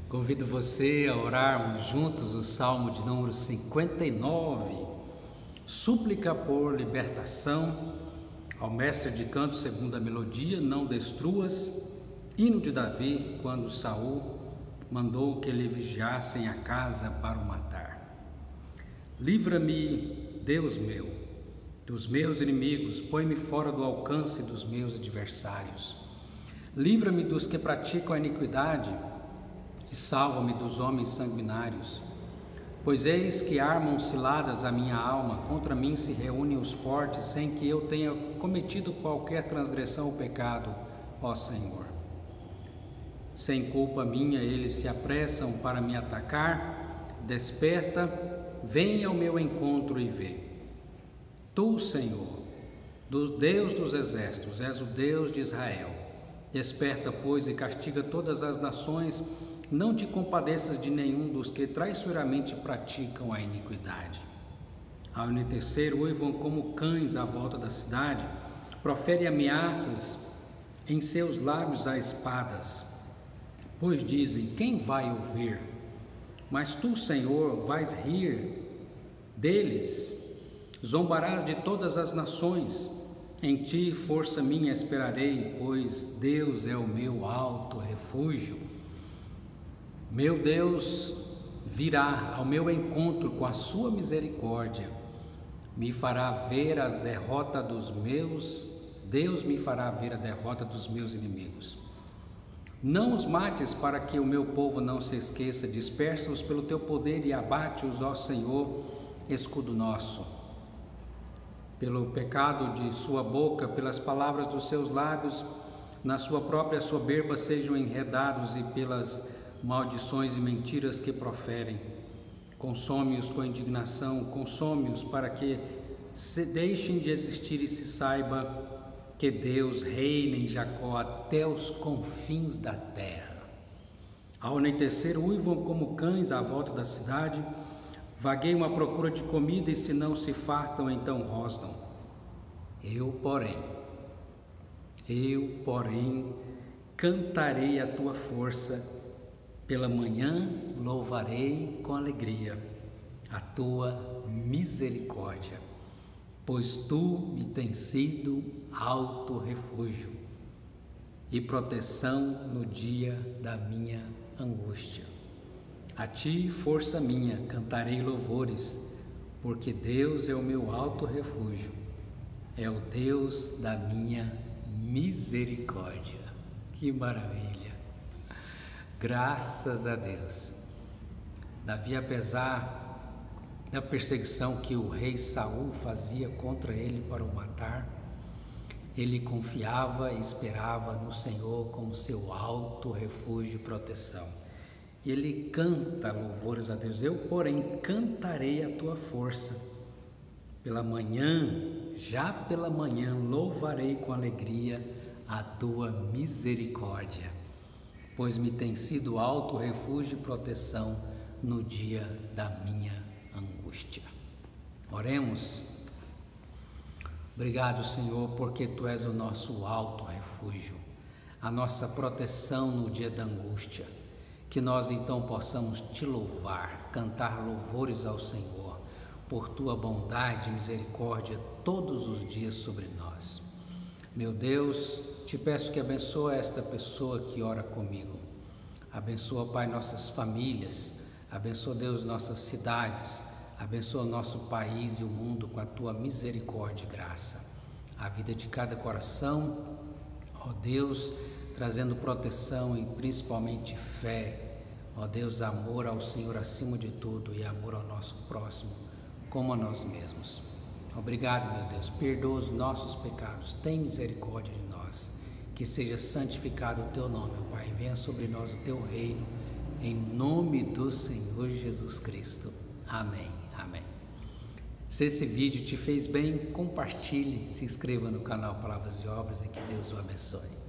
Convido você a orarmos juntos o Salmo de número 59, súplica por libertação, ao mestre de canto segundo a melodia, não destruas, hino de Davi, quando Saul mandou que lhe vigiassem a casa para o matar. Livra-me, Deus meu, dos meus inimigos, põe-me fora do alcance dos meus adversários. Livra-me dos que praticam a iniquidade e salva-me dos homens sanguinários. Pois eis que armam ciladas a minha alma, contra mim se reúnem os fortes, sem que eu tenha cometido qualquer transgressão ou pecado, ó Senhor. Sem culpa minha eles se apressam para me atacar. Desperta, vem ao meu encontro e vê. Tu, Senhor, do Deus dos exércitos, és o Deus de Israel. Desperta, pois, e castiga todas as nações. Não te compadeças de nenhum dos que traiçoeiramente praticam a iniquidade. Ao anoitecer, uivam como cães à volta da cidade, profere ameaças, em seus lábios há espadas. Pois dizem, quem vai ouvir? Mas tu, Senhor, vais rir deles, zombarás de todas as nações. Em ti, força minha, esperarei, pois Deus é o meu alto refúgio. Meu Deus virá ao meu encontro com a sua misericórdia, me fará ver a derrota dos meus, Deus me fará ver a derrota dos meus inimigos. Não os mates para que o meu povo não se esqueça, dispersa-os pelo teu poder e abate-os, ó Senhor, escudo nosso. Pelo pecado de sua boca, pelas palavras dos seus lábios, na sua própria soberba sejam enredados e pelas maldições e mentiras que proferem. Consome-os com indignação, consome-os para que se deixem de existir e se saiba que Deus reina em Jacó até os confins da terra. Ao anoitecer uivam como cães à volta da cidade, vagueiam à procura de comida e se não se fartam, então rosnam. Eu, porém, cantarei a tua força. Pela manhã louvarei com alegria a tua misericórdia, pois tu me tens sido alto refúgio e proteção no dia da minha angústia. A ti, força minha, cantarei louvores, porque Deus é o meu alto refúgio, é o Deus da minha misericórdia. Que maravilha! Graças a Deus. Davi, apesar da perseguição que o rei Saul fazia contra ele para o matar, ele confiava e esperava no Senhor como seu alto refúgio e proteção. E ele canta louvores a Deus. Eu, porém, cantarei a tua força. Pela manhã, já pela manhã, louvarei com alegria a tua misericórdia, pois me tem sido alto refúgio e proteção no dia da minha angústia. Oremos. Obrigado, Senhor, porque Tu és o nosso alto refúgio, a nossa proteção no dia da angústia. Que nós então possamos Te louvar, cantar louvores ao Senhor, por Tua bondade e misericórdia todos os dias sobre nós. Meu Deus, Te peço que abençoe esta pessoa que ora comigo. Abençoa, Pai, nossas famílias. Abençoa, Deus, nossas cidades. Abençoa o nosso país e o mundo com a Tua misericórdia e graça. A vida de cada coração, ó Deus, trazendo proteção e principalmente fé. Ó Deus, amor ao Senhor acima de tudo e amor ao nosso próximo, como a nós mesmos. Obrigado, meu Deus, perdoa os nossos pecados, tem misericórdia de nós, que seja santificado o Teu nome, ó Pai, venha sobre nós o Teu reino, em nome do Senhor Jesus Cristo. Amém, amém. Se esse vídeo te fez bem, compartilhe, se inscreva no canal Palavras e Obras e que Deus o abençoe.